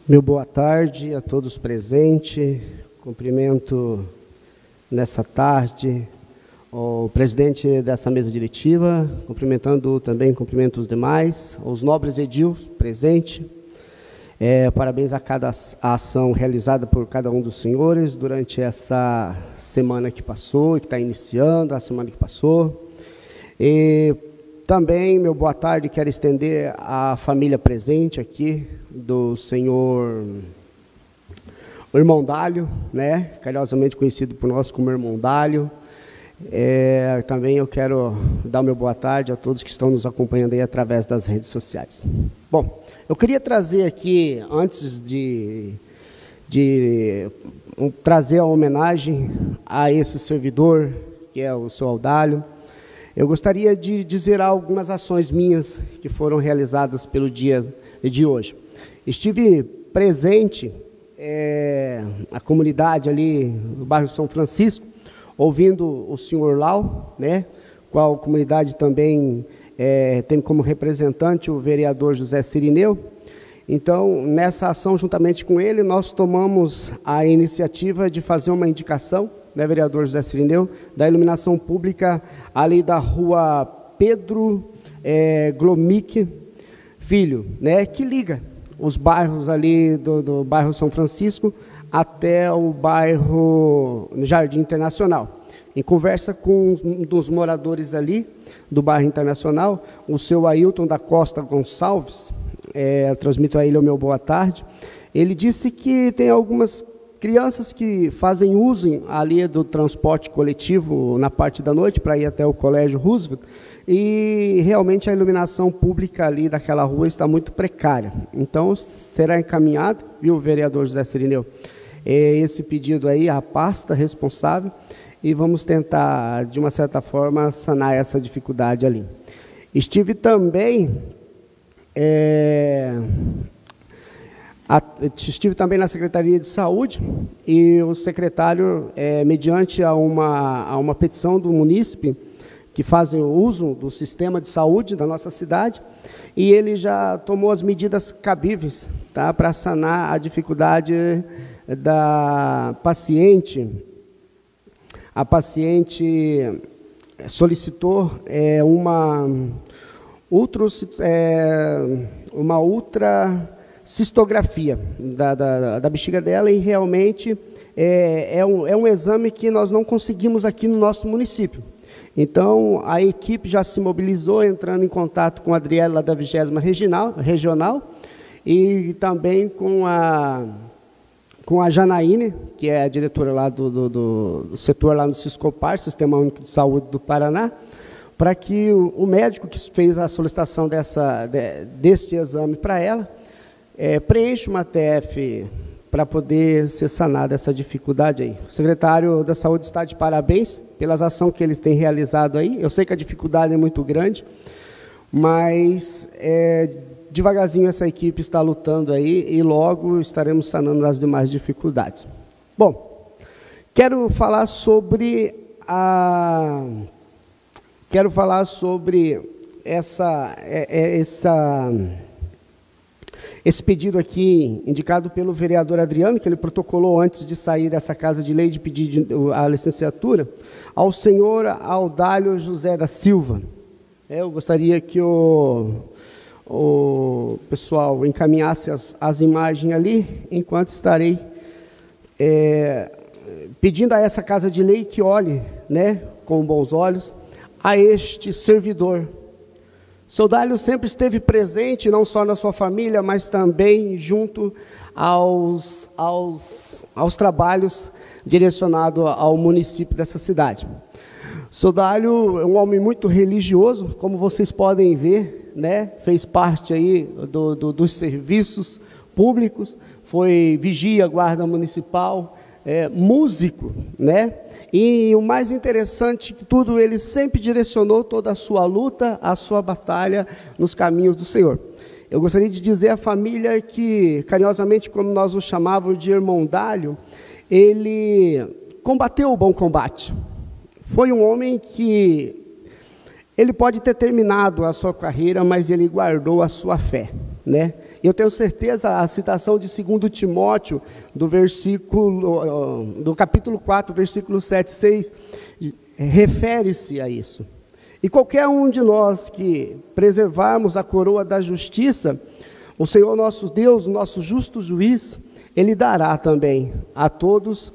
Meu boa tarde a todos presentes. Cumprimento nessa tarde o presidente dessa mesa diretiva, cumprimento os demais, os nobres edils presentes. Parabéns a cada ação realizada por cada um dos senhores durante essa semana que passou, que está iniciando, a semana que passou. E também, meu boa tarde, quero estender à família presente aqui, do senhor o irmão Dálio, né, carinhosamente conhecido por nós como irmão Dálio. Também eu quero dar meu boa tarde a todos que estão nos acompanhando aí através das redes sociais. Bom, eu queria trazer aqui, antes de trazer a homenagem a esse servidor, que é o seu Audálio, eu gostaria de dizer algumas ações minhas que foram realizadas pelo dia de hoje. Estive presente a comunidade ali no bairro São Francisco, ouvindo o senhor Lau, né, qual comunidade também tem como representante o vereador José Cirineu. Então, nessa ação, juntamente com ele, nós tomamos a iniciativa de fazer uma indicação, né, vereador José Cirineu, da iluminação pública ali da rua Pedro Glomic Filho, né, que liga os bairros ali do bairro São Francisco até o bairro Jardim Internacional. Em conversa com um dos moradores ali do bairro Internacional, o seu Ailton da Costa Gonçalves, eu transmito a ele o meu boa tarde, ele disse que tem algumas crianças que fazem uso ali do transporte coletivo na parte da noite para ir até o Colégio Roosevelt, e realmente a iluminação pública ali daquela rua está muito precária. Então, será encaminhado, viu, vereador José Cirineu, esse pedido aí à pasta responsável, e vamos tentar, de uma certa forma, sanar essa dificuldade ali. Estive também na Secretaria de Saúde, e o secretário, mediante a uma petição do munícipe, que fazem uso do sistema de saúde da nossa cidade, e ele já tomou as medidas cabíveis, tá, para sanar a dificuldade da paciente. A paciente solicitou uma ultracistografia da bexiga dela, e realmente é um exame que nós não conseguimos aqui no nosso município. Então, a equipe já se mobilizou, entrando em contato com a Adriela da 20ª Regional, e também com a Janaíne, que é a diretora lá do setor lá no Siscopar, Sistema Único de Saúde do Paraná, para que o médico que fez a solicitação desse exame para ela, preencha uma TF para poder ser sanada essa dificuldade aí. O secretário da Saúde está de parabéns pelas ações que eles têm realizado aí. Eu sei que a dificuldade é muito grande, mas devagarzinho essa equipe está lutando aí, e logo estaremos sanando as demais dificuldades. Bom, quero falar sobre esse pedido aqui, indicado pelo vereador Adriano, que ele protocolou antes de sair dessa Casa de Lei, de pedir a licenciatura, ao senhor Audálio José da Silva. Eu gostaria que o pessoal encaminhasse as imagens ali, enquanto estarei pedindo a essa Casa de Lei que olhe, né, com bons olhos a este servidor. Seu Dálio sempre esteve presente, não só na sua família, mas também junto aos trabalhos direcionados ao município dessa cidade. Seu Dálio é um homem muito religioso, como vocês podem ver, né? Fez parte aí dos serviços públicos, foi vigia, guarda municipal, músico, né? E o mais interessante de tudo, ele sempre direcionou toda a sua luta, a sua batalha nos caminhos do Senhor. Eu gostaria de dizer à família que, carinhosamente, como nós o chamávamos de irmão Dálio, ele combateu o bom combate. Foi um homem que ele pode ter terminado a sua carreira, mas ele guardou a sua fé, né? Eu tenho certeza, a citação de 2 Timóteo, do capítulo 4, versículo 7 e 6, refere-se a isso. E qualquer um de nós que preservarmos a coroa da justiça, o Senhor nosso Deus, o nosso justo juiz, Ele dará também a todos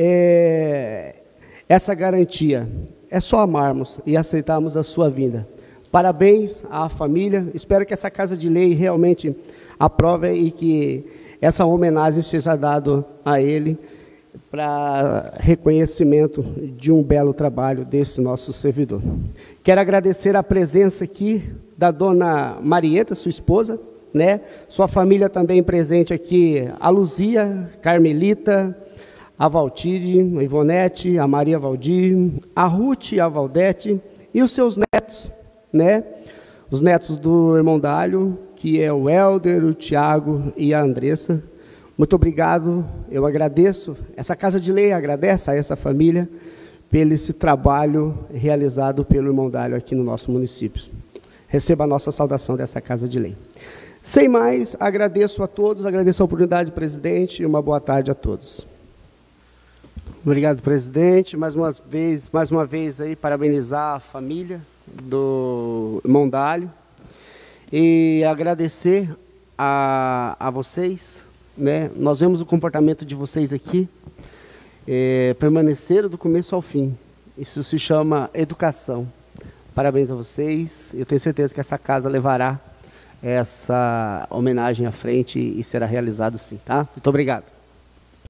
essa garantia. É só amarmos e aceitarmos a sua vinda. Parabéns à família, espero que essa Casa de Lei realmente aprove e que essa homenagem seja dada a ele para reconhecimento de um belo trabalho desse nosso servidor. Quero agradecer a presença aqui da dona Marieta, sua esposa, né? Sua família também presente aqui, a Luzia, Carmelita, a Valtide, a Ivonete, a Maria Valdir, a Ruth e a Valdete, e os seus netos, né? Os netos do irmão Dálio, que é o Helder, o Tiago e a Andressa. Muito obrigado, eu agradeço, essa Casa de Lei agradece a essa família pelo esse trabalho realizado pelo irmão Dálio aqui no nosso município. Receba a nossa saudação dessa Casa de Lei. Sem mais, agradeço a todos, agradeço a oportunidade, presidente, e uma boa tarde a todos. Obrigado, presidente. Mais uma vez aí, parabenizar a família do irmão Dálio e agradecer a vocês, né? Nós vemos o comportamento de vocês aqui, permaneceram do começo ao fim. Isso se chama educação. Parabéns a vocês. Eu tenho certeza que essa casa levará essa homenagem à frente e será realizado sim, tá? Muito obrigado.